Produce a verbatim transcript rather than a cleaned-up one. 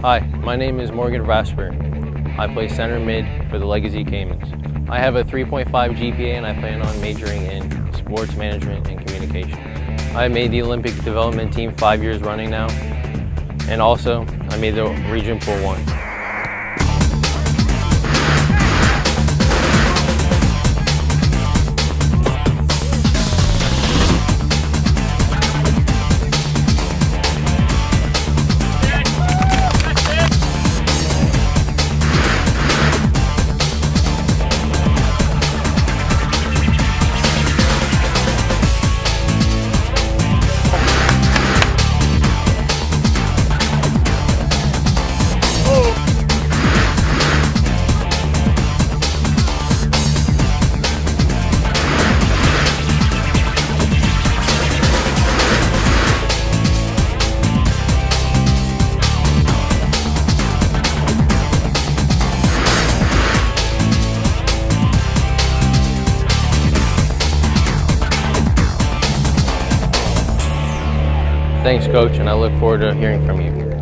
Hi, my name is Morgan Vraspir. I play center mid for the Legacy Caymans. I have a three point five G P A and I plan on majoring in sports management and communication. I made the Olympic development team five years running now, and also I made the region pool once. Thanks, Coach, and I look forward to hearing from you.